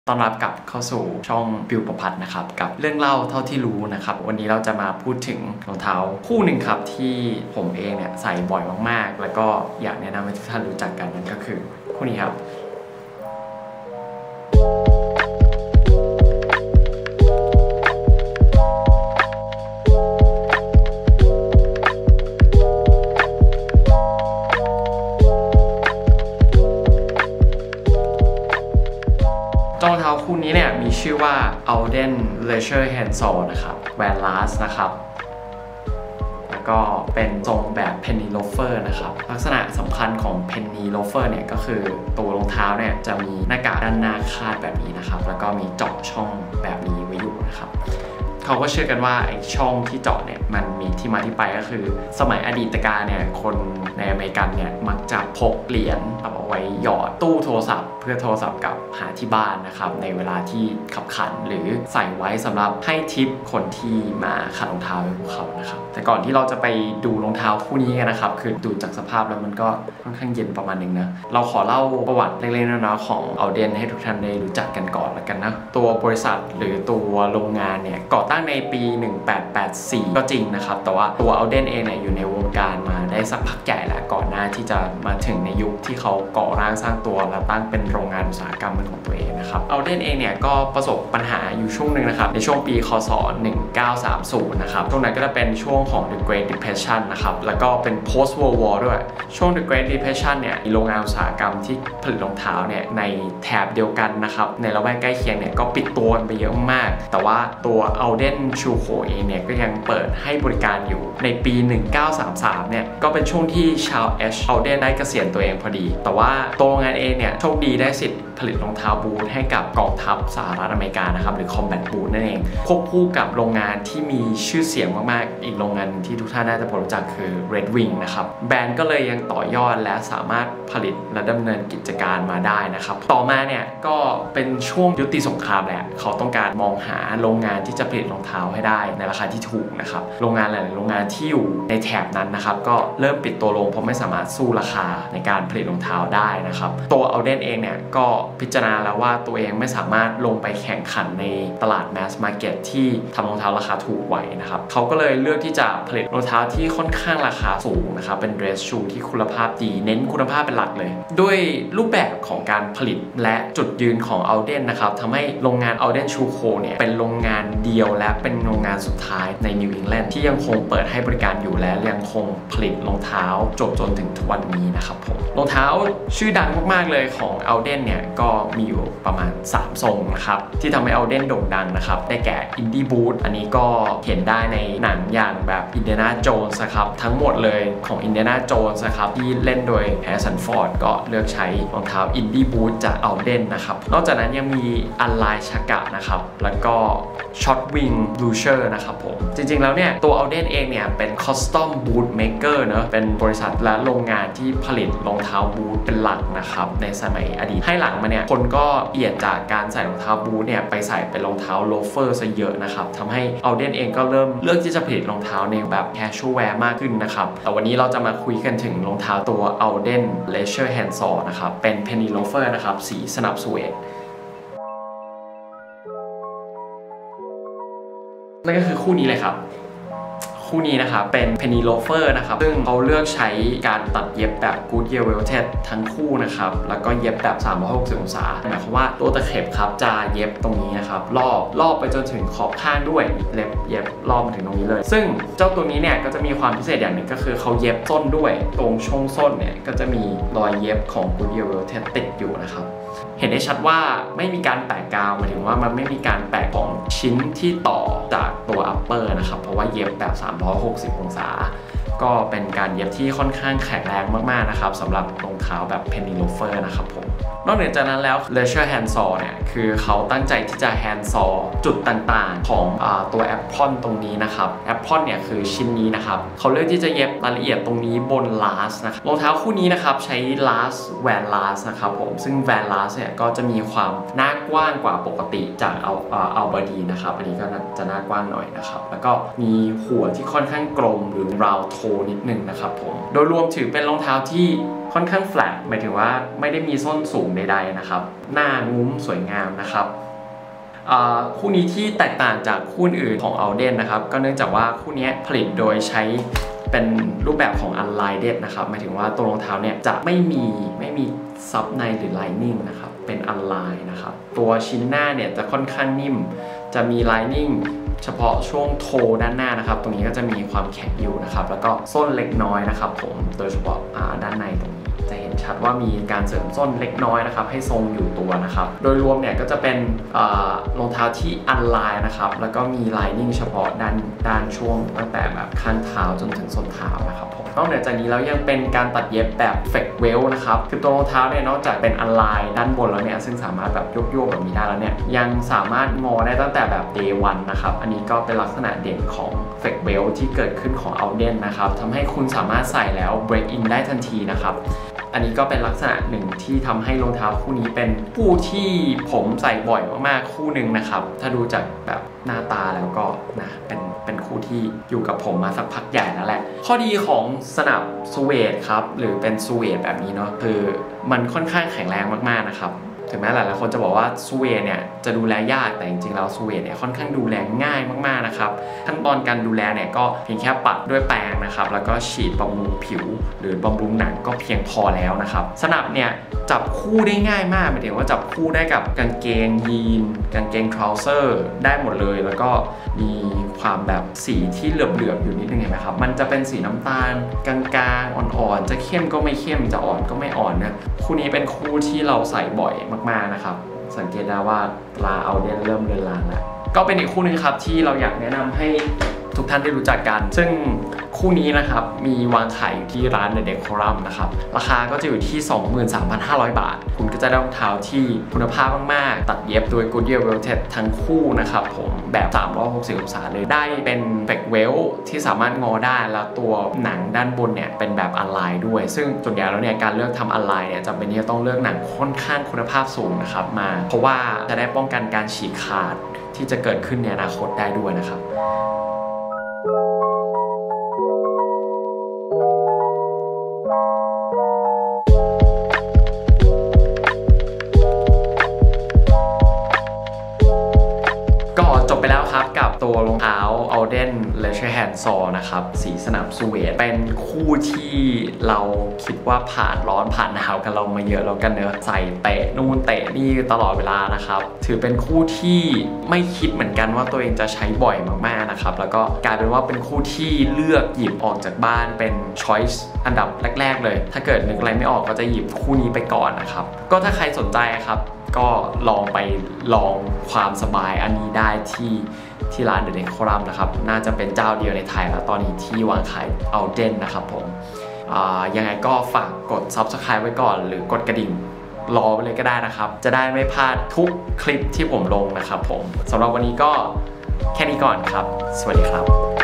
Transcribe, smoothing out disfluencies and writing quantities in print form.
ต้อนรับกลับเข้าสู่ช่องบิวประพัฒน์นะครับกับเรื่องเล่าเท่าที่รู้นะครับวันนี้เราจะมาพูดถึงรองเท้าคู่หนึ่งครับที่ผมเองเนี่ยใส่บ่อยมากๆแล้วก็อยากแนะนำให้ทุกท่านรู้จักกันนั่นก็คือคู่นี้ครับรองเท้าคู่นี้เนี่ยมีชื่อว่า Alden Leisure Handsole นะครับ Van Last นะครับแล้วก็เป็นทรงแบบ Penny Loafer นะครับลักษณะสำคัญของ Penny Loafer เนี่ยก็คือตัวรองเท้าเนี่ยจะมีหน้ากากด้านหน้าคาดแบบนี้นะครับแล้วก็มีเจาะช่องแบบนี้ไว้อยู่นะครับเขาก็เชื่อกันว่าไอ้ช่องที่เจาะเนี่ยมันมีที่มาที่ไปก็คือสมัยอดีตการเนี่ยคนในอเมริกันเนี่ยมักจะพกเหรียญเอาไว้หยอดตู้โทรศัพท์เพื่อโทรศัพท์กับหาที่บ้านนะครับในเวลาที่ขับขันหรือใส่ไว้สำหรับให้ทิปคนที่มาขัดรองเท้าให้พวกเขานะครับแต่ก่อนที่เราจะไปดูรองเท้าคู่นี้กันนะครับคือดูจากสภาพแล้วมันก็ค่อนข้างเย็นประมาณนึงนะเราขอเล่าประวัติเล็กๆน้อยๆของ Alden ให้ทุกท่านได้รู้จักกันก่อนแล้วกันนะตัวบริษัทหรือตัวโรงงานเนี่ยก่อตั้งในปี 1884 ก็จริงนะครับแต่ว่าตัว Alden เองเนี่ยอยู่ในวงการมาได้สักพักใหญ่แล้วก่อนหน้าที่จะมาถึงในยุคที่เขาก่อร่างสร้างตัวและตั้งเป็นโรงงานอุตสาหกรรมเป็นของตัวเองนะครับ Alden เองเนี่ยก็ประสบปัญหาอยู่ช่วงหนึ่งนะครับในช่วงปีคศ1930นะครับช่วงนั้นก็จะเป็นช่วงของ The Great Depression นะครับแล้วก็เป็น Post World War ด้วยช่วง The Great Depression เนี่ยโรงงานอุตสาหกรรมที่ผลิตรองเท้าเนี่ยในแถบเดียวกันนะครับในละแวกใกล้เคียงเนี่ยก็ปิดตัวไปเยอะมากแต่ว่าตัว Alden Shoe Co เองเนี่ยก็ยังเปิดให้บริการอยู่ในปี 1933 เนี่ยก็เป็นช่วงที่ชาวAlden ได้เกษียณตัวเองพอดีแต่ว่าตัวโรงงานเองเนี่ยโชคดีได้สิทธิ์ผลิตรองเท้าบูทให้กับกองทัพสหรัฐอเมริกานะครับหรือ Combat Boot นั่นเองควบคู่กับโรงงานที่มีชื่อเสียงมากๆอีกโรงงานที่ทุกท่านน่าจะรู้จักคือ Red Wing นะครับแบรนด์ก็เลยยังต่อยอดและสามารถผลิตและดำเนินกิจการมาได้นะครับต่อมาเนี่ยก็เป็นช่วงยุติสงครามแหละเขาต้องการมองหาโรงงานที่จะผลิตรองเท้าให้ได้ในราคาที่ถูกนะครับโรงงานหลายๆโรงงานที่อยู่ในแถบนั้นนะครับก็เริ่มปิดตัวลงเพราะไม่สามารถสู้ราคาในการผลิตรองเท้าได้นะครับตัว Alden เองเนี่ยก็พิจารณาแล้วว่าตัวเองไม่สามารถลงไปแข่งขันในตลาดแมสมาร์เก็ตที่ทำรองเท้าราคาถูกไหวนะครับเขาก็เลยเลือกที่จะผลิตรองเท้าที่ค่อนข้างราคาสูงนะครับเป็น dress shoe ที่คุณภาพดีเน้นคุณภาพเป็นหลักเลยด้วยรูปแบบของการผลิตและจุดยืนของ Alden นะครับทำให้โรงงาน Alden Shoe Co เนี่ยเป็นโรงงานเดียวและเป็นโรงงานสุดท้ายในนิวอิงแลนด์ที่ยังคงเปิดให้บริการอยู่และยังคงผลิตรองเท้าจนถึงทุกวันนี้นะครับผมรองเท้าชื่อดังมากๆเลยของ Alden เนี่ยก็มีอยู่ประมาณ3ทรงนะครับที่ทำให้ Alden โด่งดังนะครับได้แก่ Indie Boot อันนี้ก็เห็นได้ในหนังอย่างแบบ Indiana Jones นะครับทั้งหมดเลยของ Indiana Jones นะครับที่เล่นโดย Harrison Ford ก็เลือกใช้รองเท้า Indie Boot จาก Alden นะครับนอกจากนั้นยังมี Align Chaka นะครับแล้วก็ Short Wing Blucher นะครับผมจริงๆแล้วเนี่ยตัว Alden เองเนี่ยเป็น Custom Boot Maker เนอะเป็นบริษัทและโรงงานที่ผลิตรองเท้าบูทเป็นหลักนะครับในสมัยอดีตให้หลังมาเนี่ยคนก็เปลี่ยนจากการใส่รองเท้าบูทเนี่ยไปใส่เป็นรองเท้าโลเฟอร์ซะเยอะนะครับทำให้ Alden เองก็เริ่มเลือกที่จะผลิตรองเท้าในแบบ casual wear มากขึ้นนะครับแต่วันนี้เราจะมาคุยกันถึงรองเท้าตัว Alden Leisure Handsole นะครับเป็น Penny Loafer นะครับสีสนับสเวดนั่นก็คือคู่นี้เลยครับคู่นี้นะครับเป็น Penny Loafer นะครับซึ่งเขาเลือกใช้การตัดเย็บแบบ Goodyear Velvet ทั้งคู่นะครับแล้วก็เย็บแบบ360 องศาหมายความว่าตัวตะเข็บครับจะเย็บตรงนี้นะครับรอบไปจนถึงขอบข้างด้วยเย็บรอบมาถึงตรงนี้เลยซึ่งเจ้าตัวนี้เนี่ยก็จะมีความพิเศษอย่างหนึ่งก็คือเขาเย็บส้นด้วยตรงช่วงส้นเนี่ยก็จะมีรอยเย็บของ Goodyear Velvet ติดอยู่นะครับเห็นได้ชัดว่าไม่มีการแปะกาวหมายถึงว่ามันไม่มีการแปะของชิ้นที่ต่อจากตัว upper นะครับเพราะว่าเย็บแบบ360 องศาก็เป็นการเย็บที่ค่อนข้างแข็งแรงมากๆนะครับสำหรับรองเท้าแบบ Penny Loafer นะครับผมนอกเหนือจากนั้นแล้ว Leisure Handsole เนี่ยคือเขาตั้งใจที่จะ handsole จุดต่างๆของตัว apron ตรงนี้นะครับ apron เนี่ยคือชิ้นนี้นะครับเขาเลือกที่จะเย็บรายละเอียดตรงนี้บน last นะครับรองเท้าคู่นี้นะครับใช้ last Van Last นะครับผมซึ่ง Van Last เนี่ยก็จะมีความหน้ากว้างกว่าปกติจากAlbertineนะครับอันนี้ก็จะหน้ากว้างหน่อยนะครับแล้วก็มีหัวที่ค่อนข้างกลมหรือ round toe นิดนึงนะครับผมโดยรวมถือเป็นรองเท้าที่ค่อนข้างแฟลตหมายถึงว่าไม่ได้มีส้นสูงใดๆนะครับหน้างุ้มสวยงามนะครับคู่นี้ที่แตกต่างจากคู่อื่นของ Alden นะครับก็เนื่องจากว่าคู่นี้ผลิตโดยใช้เป็นรูปแบบของ Unlined นะครับหมายถึงว่าตัวรองเท้าเนี่ยจะไม่มีซับในหรือ Lining นะครับเป็น Unlined นะครับตัวชิ้นหน้าเนี่ยจะค่อนข้างนิ่มจะมี Lining เฉพาะช่วงโทด้านหน้านะครับตรงนี้ก็จะมีความแข็งอยู่นะครับแล้วก็ส้นเล็กน้อยนะครับผมโดยเฉพาะด้านในตรงนี้จะเห็นชัดว่ามีการเสริมส้นเล็กน้อยนะครับให้ทรงอยู่ตัวนะครับโดยรวมเนี่ยก็จะเป็นรองเท้าที่อันไลน์นะครับแล้วก็มีไลนิ่งเฉพาะด้านช่วงตั้งแต่แบบข้างเท้าจนถึงส้นเท้านะครับผมนอกเหนือจากนี้แล้วยังเป็นการตัดเย็บแบบเฟกเวลนะครับคือตัวรองเท้าเนี่ยนอกจากเป็นอันไลน์ด้านบนแล้วเนี่ยซึ่งสามารถแบบโยกแบบนี้ได้แล้วเนี่ยยังสามารถงอได้ตั้งแต่แบบ day 1นะครับอันนี้ก็เป็นลักษณะเด่นของเฟกเวลที่เกิดขึ้นของ Alden นะครับทำให้คุณสามารถใส่แล้ว break in ได้ทันทีนะครับอันนี้ก็เป็นลักษณะหนึ่งที่ทำให้รองเท้าคู่นี้เป็นคู่ที่ผมใส่บ่อยมากๆคู่หนึ่งนะครับถ้าดูจากแบบหน้าตาแล้วก็นะเป็นคู่ที่อยู่กับผมมาสักพักใหญ่แล้วแหละข้อดีของสนับซูเวดครับหรือเป็นซูเวดแบบนี้เนาะคือมันค่อนข้างแข็งแรงมากๆนะครับถึงแม้หลายๆคนจะบอกว่าซูเวดเนี่ยจะดูแลยากแต่จริงๆแล้วซูเวดเนี่ยค่อนข้างดูแลง่ายมากๆนะครับขั้นตอนการดูแลเนี่ยก็เพียงแค่ปัดด้วยแปรงนะครับแล้วก็ฉีดบำรุงผิวหรือบำรุงหนังก็เพียงพอแล้วนะครับสนับเนี่ยจับคู่ได้ง่ายมากหมายถึงว่าจับคู่ได้กับกางเกงยีนกางเกงทราวเซอร์ได้หมดเลยแล้วก็มีความแบบสีที่เหลือบๆอยู่นิดนึงเห็นไหมครับมันจะเป็นสีน้ำตาลกลางๆอ่อนๆจะเข้มก็ไม่เข้มจะอ่อนก็ไม่อ่อนนะคู่นี้เป็นคู่ที่เราใส่บ่อยมากๆนะครับสังเกตได้ว่าลาเอาเดนเริ่มเลือนลางแล้วก็เป็นอีกคู่นึงครับที่เราอยากแนะนำให้ทุกท่านได้รู้จักกันซึ่งคู่นี้นะครับมีวางขายอยู่ที่ร้าน The Decorum นะครับราคาก็จะอยู่ที่ 23,500 บาทคุณก็จะได้รองเท้าที่คุณภาพมากๆตัดเย็บโดย Goodyear Welted ทั้งคู่นะครับผมแบบ360 องศาเลยได้เป็นเฟกเวลที่สามารถงอได้แล้วตัวหนังด้านบนเนี่ยเป็นแบบอันไลน์ด้วยซึ่งส่วนใหญ่แล้วเนี่ยการเลือกทำอันไลน์เนี่ยจำเป็นที่จะต้องเลือกหนังค่อนข้างคุณภาพสูงนะครับมาเพราะว่าจะได้ป้องกันการฉีกขาดที่จะเกิดขึ้นในอนาคตได้ด้วยนะครับก็จบไปแล้วครับกับตัวรองเท้า Alden Leisure Handsole นะครับสีสนับซูเวดเป็นคู่ที่เราคิดว่าผ่านร้อนผ่านหนาวกันเรามาเยอะแล้วกันเนอะใส่เตะนู่นเตะนี่ตลอดเวลานะครับถือเป็นคู่ที่ไม่คิดเหมือนกันว่าตัวเองจะใช้บ่อยมากๆนะครับแล้วก็กลายเป็นว่าเป็นคู่ที่เลือกหยิบออกจากบ้านเป็น choice อันดับแรกๆเลยถ้าเกิดนึกอะไรไม่ออกก็จะหยิบคู่นี้ไปก่อนนะครับก็ถ้าใครสนใจครับก็ลองไปลองความสบายอันนี้ได้ที่ร้าน The Decorum นะครับน่าจะเป็นเจ้าเดียวในไทยแล้วตอนนี้ที่วางขาย Alden นะครับผมยังไงก็ฝากกด Subscribe ไว้ก่อนหรือกดกระดิ่งรอไว้เลยก็ได้นะครับจะได้ไม่พลาดทุกคลิปที่ผมลงนะครับผมสำหรับวันนี้ก็แค่นี้ก่อนครับสวัสดีครับ